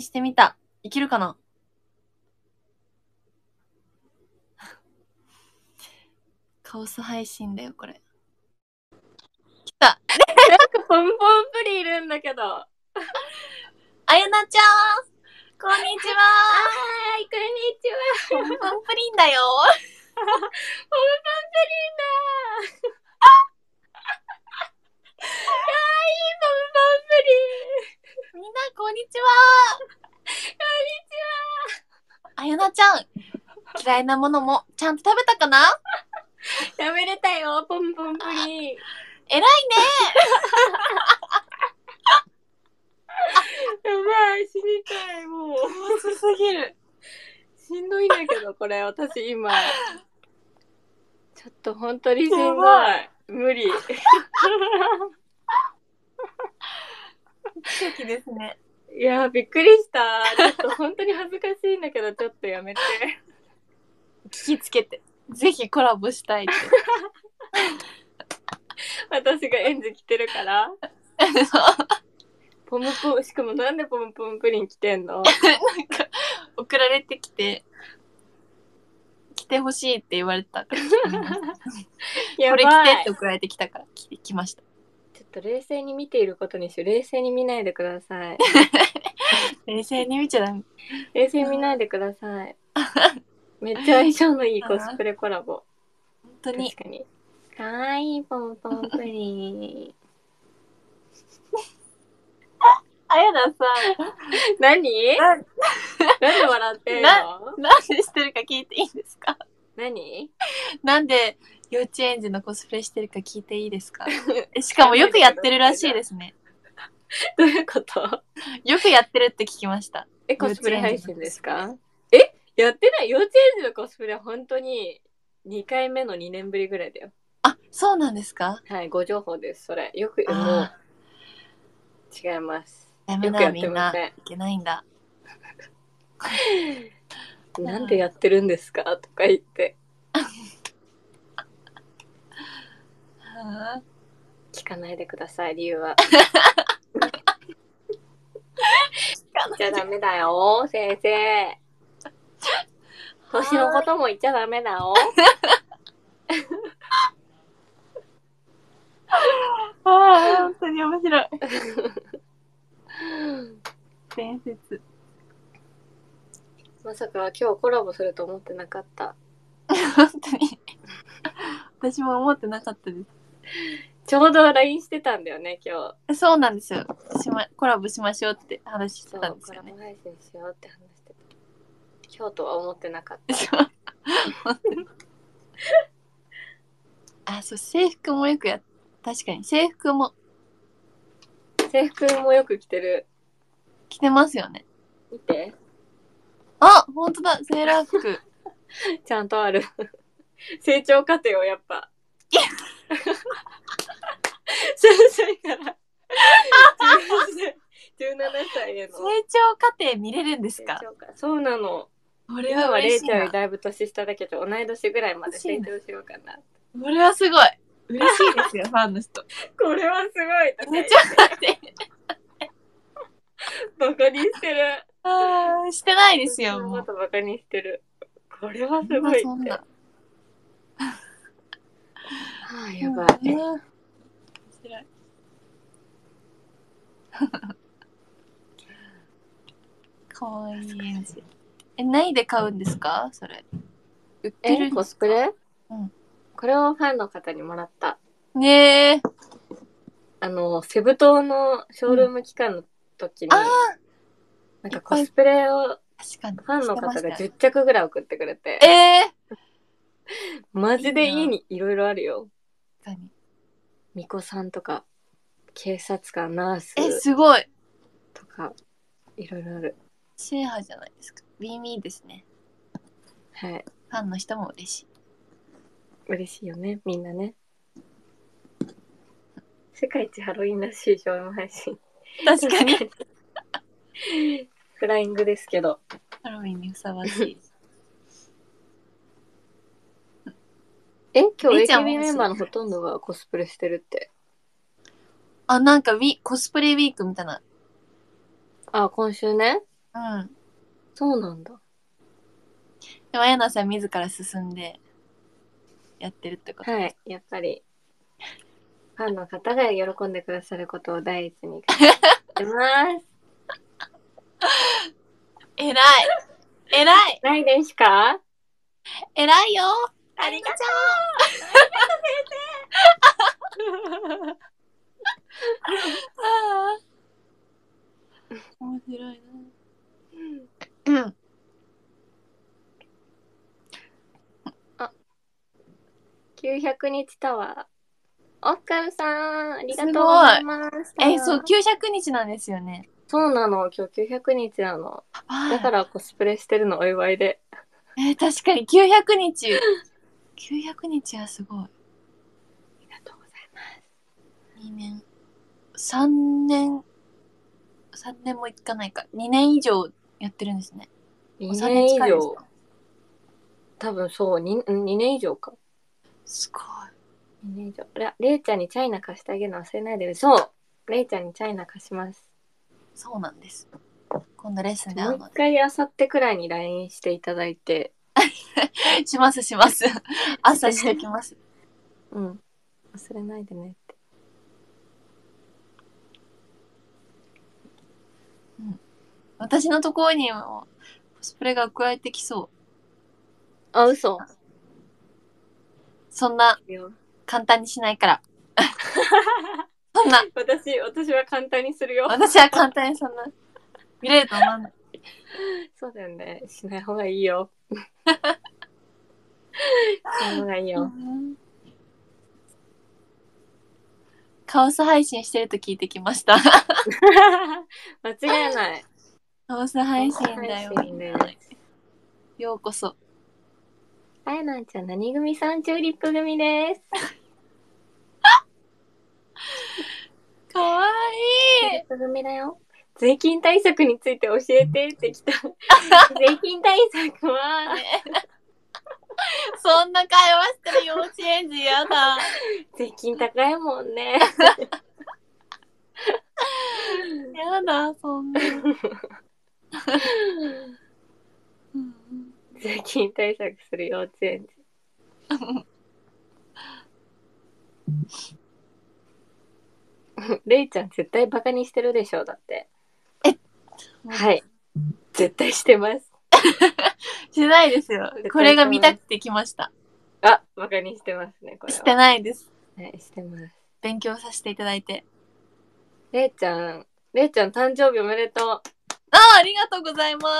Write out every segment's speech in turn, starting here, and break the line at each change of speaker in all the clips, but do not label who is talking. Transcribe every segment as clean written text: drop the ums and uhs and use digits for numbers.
してみた。いけるかな？カオス配信だよ、これ。来た。
なんかポンポンプリンいるんだけど。
あやなちゃん、こんにちは。
はい、こんにちは。
ポンポンプリンだよ。
ポンポンプリンだ。かわいいポンポンプリン。
みんな、こんにちは。
こんにち
は。あやなちゃん、嫌いなものもちゃんと食べたかな？
食べれたよ、ポンポンプリン。
偉いね。
やばい、死にたい、もう。
すすぎる。
しんどいんだけど、これ、私今。ちょっと本当にしんどい。無理。
奇跡ですね。
いや、びっくりした。ちょっと本当に恥ずかしいんだけど、ちょっとやめて。
聞きつけて。ぜひコラボしたいって。
私がエンジ着てるから。ポムポム、しかもなんでポムポムプリン着てんの？なんか
送られてきて、着てほしいって言われたから。これ着てって送られてきたから来ました。
ちょっと冷静に見ていることにしよう。冷静に見ないでください。
冷静に見ちゃダメ。
冷静に見ないでください。めっちゃ相性のいいコスプレコラボ。
本当に。
確かに。かわいいポンポンプリン。
あやなさん。
何？なんで笑ってんの？
なんでしてるか聞いていいですか？
何？
なんで幼稚園児のコスプレしてるか聞いていいですか？しかもよくやってるらしいですね。
どういうこと？
よくやってるって聞きました。
コスプレ配信ですか？やってない。幼稚園児のコスプレは本当に2回目の2年ぶりぐらいだよ。
あ、そうなんですか？
はい、ご情報です。それ。よく、もう、違います。
ダメだ、みんな。いけないんだ。
なんでやってるんですかとか言って。聞かないでください、理由は。言っちゃダメだよ、先生。年のことも言っちゃダメだよ。
本当に面白い。伝説。
まさか今日コラボすると思ってなかった。
本当に。私も思ってなかったです。
ちょうど LINE してたんだよね、今
日。そうなんですよ。コラボしましょうって話してたんですよね。
コラボ配信しようって話してた。今日とは思ってなかった。
あ、そう、制服もよく確かに制服も
よく着てる。
着てますよね。
見て。
あ、ほんとだ、セーラー服。
ちゃんとある。成長過程をやっぱ。3歳から17歳への。
成長過程見れるんですか？
そうなの。
俺は嬉しいな。
レイちゃんよりだいぶ年下だけど、同い年ぐらいまで成長しようかな。
これはすごい。嬉しいですよ、ファンの人。
これはすごい。
成長過程。
バカにしてる。
してないですよ、もう。
またバカにしてる。これはすごいって。
そんな。
やばい。
面白い。かわいいエンジ。何で買うんですか？それ。売ってるんですか？
コスプレ？
うん。
これをファンの方にもらった。
ねえ。
セブ島のショールーム期間の時に、なんかコスプレをファンの方が10着ぐらい送ってくれて。マジで家にいろいろあるよ。
確かに。
巫女さんとか、警察官、ナース。
すごい。
とか、いろいろある。
シェアじゃないですか。ウィンウィンですね。
はい。
ファンの人も嬉しい。嬉
しいよね、みんなね。世界一ハロウィンらしいショールーム配信。
確かに。
フライングですけど。
ハロウィンにふさわしい。
今日 AKB メンバーのほとんどがコスプレしてるって。
なんかコスプレウィークみたいな。
今週ね。
うん。
そうなんだ。
でも、やなさん自ら進んでやってるってことです。
はい。やっぱり、ファンの方が喜んでくださることを第一に頑張ってます。
偉い。偉い。
ないですか？
偉いよ。
ありがとう。
ああ。面白いな。うん。
あ、900日タワー。オスカルさん、ありがとうございました。
そう、900日なんですよね。
そうなの、今日900日なの。だか
は
らコスプレしてるの、お祝いで。
い。確かに900日。900日はすごい。
ありがとうございます。
2年。3年。3年もいかないか。2年以上やってるんですね。
2
3年
年以上。
近いですか？
多分そう、2年以上か。
すごい。
2年以上。レイちゃんにチャイナ貸してあげるの忘れないでね。そう。レイちゃんにチャイナ貸します。
そうなんです。今度レッスンで
もう
会うので。
一回あさってくらいに LINE していただいて。
しますします。朝してきます。
うん。忘れないでねって。
うん。私のところにもコスプレが送られてきそう。
あ、嘘。
そんな簡単にしないから。そんな。
私は簡単にするよ。
私は簡単にそんな。見れると思わない。
そうだよね。しない方がいいよ。しない方がいいよ。
カオス配信してると聞いてきました。
間違いない。
カオス配信だよ。
配信で
ようこそ。
あやなんちゃん、何組さんチューリップ組です。
かわ
チューリッ
いい。
プ組だよ。税金対策について教えてってきた。税金対策は、
そんな会話してる幼稚園児やだ。
税金高いもんね。
やだ、そんな。
税金対策する幼稚園児。レイちゃん絶対バカにしてるでしょ、だって。はい。絶対してます。
しないですよ。これが見たくて来ました。
あ、バカにしてますね、これは。
してないです。
はい、してます。
勉強させていただいて。
レイちゃん誕生日おめでとう。
ありがとうございます。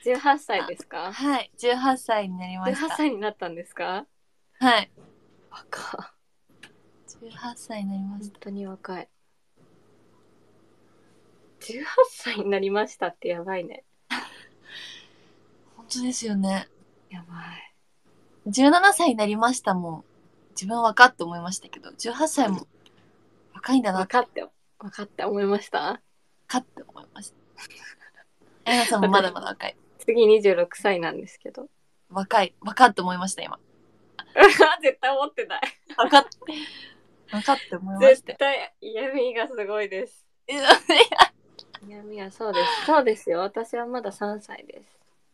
18歳ですか？
はい、18歳になりました。
18歳になったんですか？
はい。
若。
18歳になりました。
本当に若い。18歳になりましたってやばいね。
本当ですよね。
やばい。
17歳になりましたもん。自分若って思いましたけど、18歳も若いんだなって。
若って思いました？
若って思いました。えなさんもまだまだ若い。
次26歳なんですけど。
若って思いました、今。
絶対思ってない。
若って思いました。
絶対嫌味がすごいです。
いや、
嫌味はそうです。そうですよ。私はまだ3歳です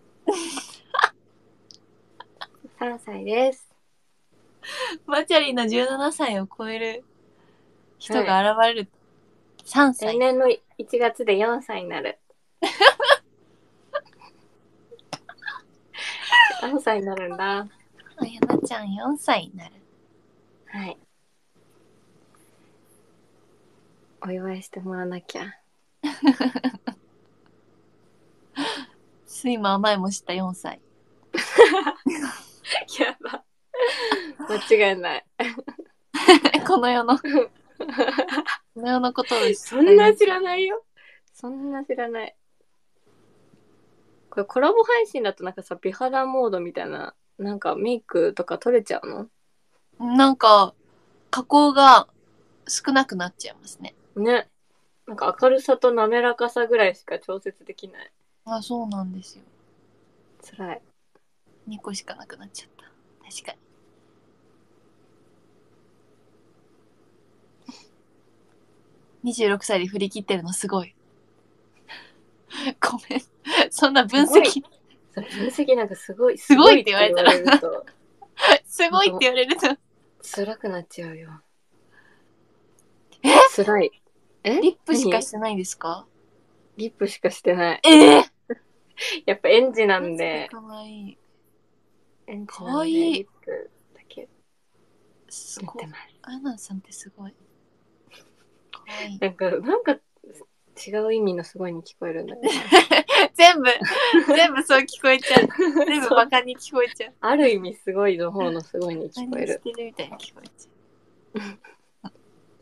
。3歳です。
マチャリの17歳を超える人が現れる。3歳。
来年の1月で4歳になる。何歳になるんだ。
あやなちゃん4歳になる。
はい。お祝いしてもらわなきゃ。
酸いも甘いも知った4歳。
やば。間違いない。
この世のことです。
そんな知らないよ。そんな知らない。これコラボ配信だとなんかさ、美肌モードみたいな、なんかメイクとか取れちゃうの？
なんか、加工が少なくなっちゃいますね。
ね。なんか明るさと滑らかさぐらいしか調節できない。
あ、そうなんですよ。
辛い。
2個しかなくなっちゃった。確かに。26歳で振り切ってるのすごい。 ごめん。そんな分析。
分析なんかすごい
って言われたら。
す
ごいって言われると。
辛くなっちゃうよ。
辛
い。
リップしかしてないですか？
リップしかしてない。やっぱ園児なんで。
かわいい。
園児なんでリップだけ
すごい。あやなさんってすごい。かわいい。
なんか違う意味のすごいに聞こえるんだよね。
全部そう聞こえちゃう。全部バカに聞こえちゃう。
ある意味すごいの方のすごいに聞こえる。
してるみたいに聞こえちゃ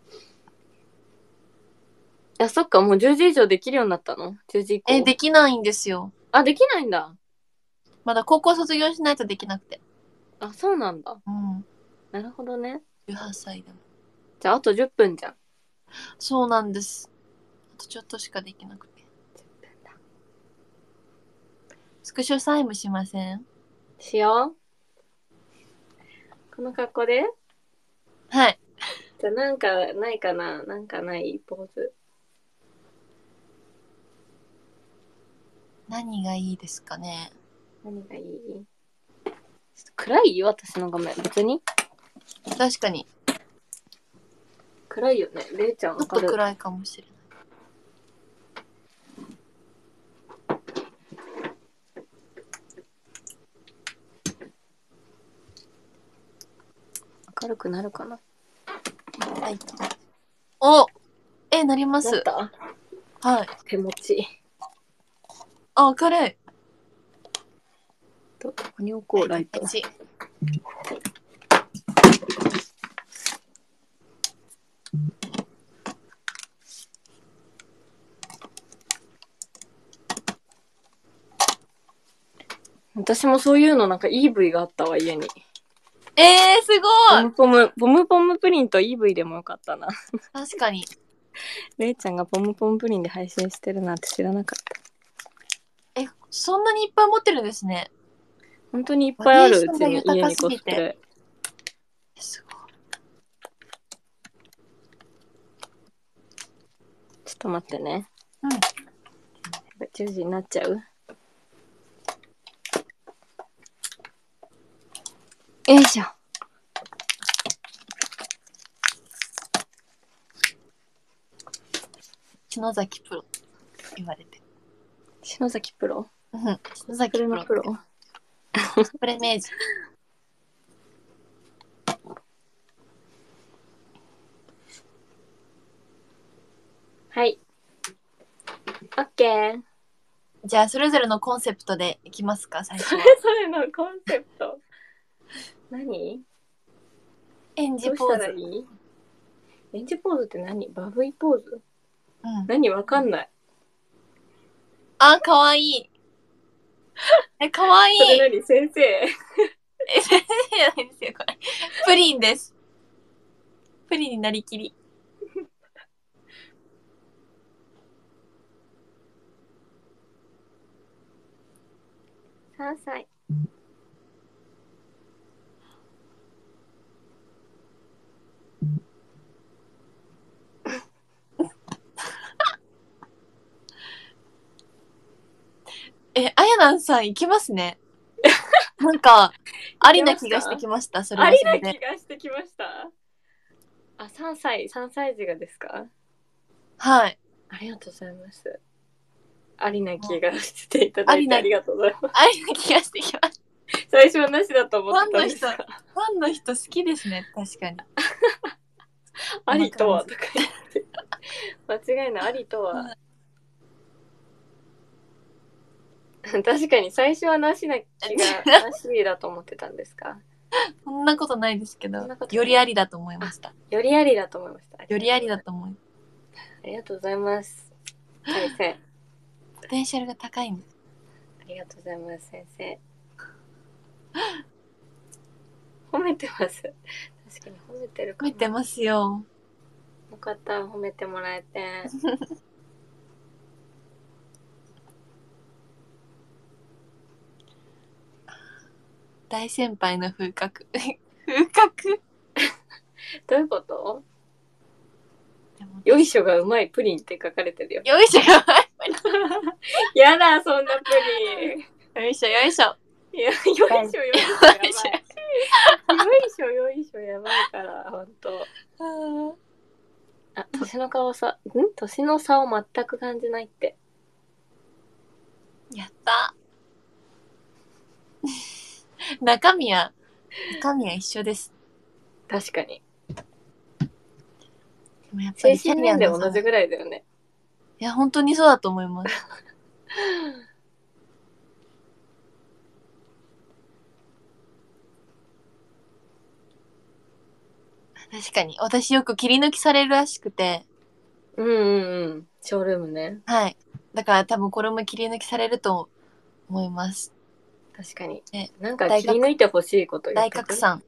う。あ、そっか、もう10時以上できるようになったの ?10 時以降。
できないんですよ。
あ、できないんだ。
まだ高校卒業しないとできなくて。
あ、そうなんだ。
うん。
なるほどね。
18歳でも。
じゃあ、あと10分じゃん。
そうなんです。あとちょっとしかできなくて。10分だ。スクショサイムしません？
しよう。この格好で？
はい。
じゃあ、なんかないかな？なんかないポーズ。
何がいいですかね？
何がいい？暗いよ、私の画面。別に。
確かに。
暗いよね。れいちゃん
ちょっと暗いかもしれない。
明るくなるかな？
はい。お！なります。
なった？
はい。
手持ち。
あ、明るい。
どこに置こう、ライト。私もそういうのなんか EV があったわ、家に。
すごい！
ポムポムプリンと EV でもよかったな。
確かに。
れいちゃんがポムポムプリンで配信してるなんて知らなかった。
そんなにいっぱい持ってるんですね。
本当にいっぱいある、うちに家にコスプレ。
すごい。
ちょっと待ってね。
うん。
10時になっちゃう？よいしょ。
篠崎プロ言われて。
篠崎プロ？
うん。篠崎プロ。コスプレ名人。
はい。オッケー。
じゃあ、それぞれのコンセプトでいきますか、最初は。
それぞれのコンセプト。何？
演じポーズ。
演じポーズって何？バブイポーズ？
うん。
何？わかんない。
あ、かわいい。かわいい。
それ何？先生？
先生じゃないんですよ、これ。プリンです。プリンになりきり。
3歳。
あやなんさんいけますね。なんか、ありな気がしてきました、それはそれで。
ありな気がしてきました。あ、3歳児がですか？
はい。
ありがとうございます。ありな気がしていただいてありがとうございます。
ありな気がしてきました。
最初はなしだと思ってたんですか？
ファンの人好きですね、確かに。
ありとはとか言って。間違いない、ありとは。確かに最初はなしな気が、なしだと思ってたんですか？
そんなことないですけど、よりありだと思いました。
よりありだと思いました。
よりありだと思います。
ありがとうございます。先生。
ポテンシャルが高いんです。
ありがとうございます、先生。褒めてます。確かに褒めてるかも。
褒めてますよ。
よかった、褒めてもらえて。
大先輩の風格。風格
どういうこと？よいしょがうまいプリンって書かれてるよ。
よいしょがうまいプ
やだ、そんなプ
リ。よいしょよいしょ。
いや、よいしょよいしょやばい。よいしょよいしょやばいから、ほんと。あ、年の差を全く感じないって。
やった。中身は一緒です。
確かに。
でもやっぱり
精神年齢同じぐらいだよね。
いや、本当にそうだと思います。確かに。私よく切り抜きされるらしくて。
うんうんうん。ショールームね。
はい。だから多分これも切り抜きされると思います。
確かに。なんか切り抜いてほしいこと言って
大拡散。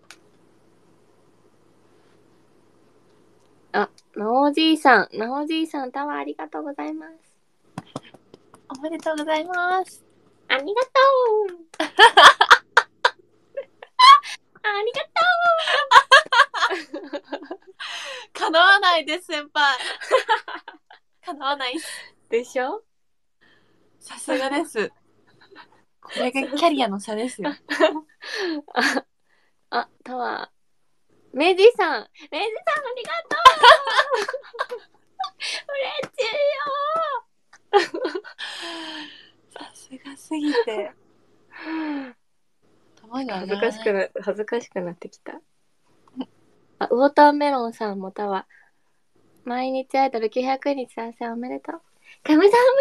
あ、なおじいさん、タワーありがとうございます。
おめでとうございます。
ありがとうありがとう
叶わないです、先輩。叶わないっす。
でしょ？
さすがです。これがキャリアの差ですよ。
タワー。メイジさんありがとう嬉しいよ
さすがすぎて。
恥ずかしくなってきた。ウォーターメロンさんもタワー。毎日アイドル900日達成おめでとう。カムサハ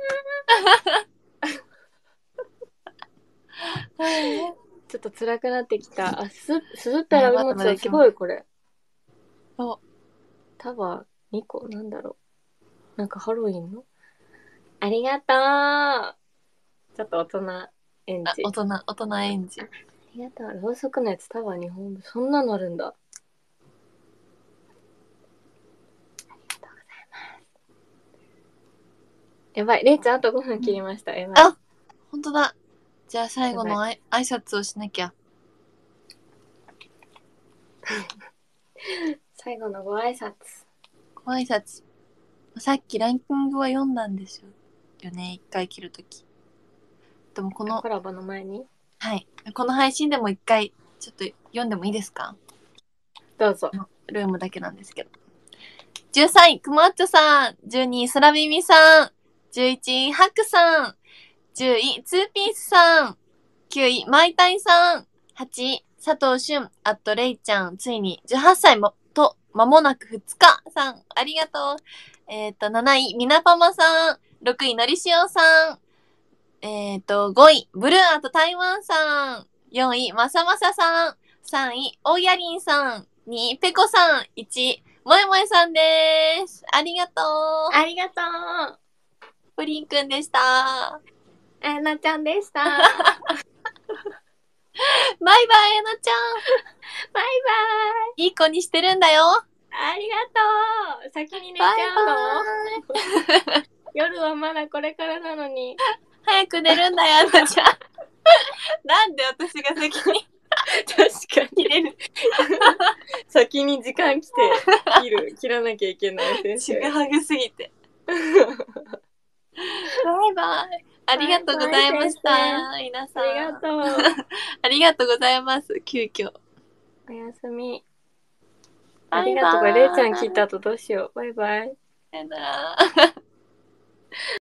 ムニだちょっと辛くなってきた。すずったら荷物はすごいこれ。タワー2個なんだろう。なんかハロウィンのありがとう。ちょっと大人演じ。
大人演じ。
ありがとう。ろうそくのやつタワー2本分。そんなのあるんだ。ありがとうございます。やばい。れいちゃんあと5分切りました。やばい。
あ、ほんとだ。じゃあ最後の挨拶をしなきゃ。
最後のご挨拶。
さっきランキングは読んだんですよね。一回切るとき。でもこの
コラボの前に
はい。この配信でも一回ちょっと読んでもいいですか？
どうぞ。
ルームだけなんですけど。13位、くまっちょさん。12位、そらみみさん。11位、ハクさん。10位、ツーピースさん。9位、マイタイさん。8位、佐藤俊、レイちゃん。ついに18歳間もなく2日さん。ありがとう。7位、みなぱまさん。6位、のりしおさん。5位、ブルーアート台湾さん。4位、まさまささん。3位、おやりんさん。2位、ぺこさん。1位、もえもえさんです。ありがとう。
ありがとう。
プリンくんでした。
えなちゃんでした。
バイバイ、えなちゃん。
バイバ
イ。いい子にしてるんだよ。
ありがとう。先に寝ちゃうの？バイバイ夜はまだこれからなのに。
早く寝るんだよ、えなちゃん。なんで私が先に。
確かに。切れる。先に時間来て切らなきゃいけない先生。
ちぐはぐすぎて。バイバイ。ありがとうございました。皆さん。
ありがとう。
ありがとうございます。急遽。
おやすみ。ありがとう。れいちゃん切った後どうしよう。バイバイ。
さよなら。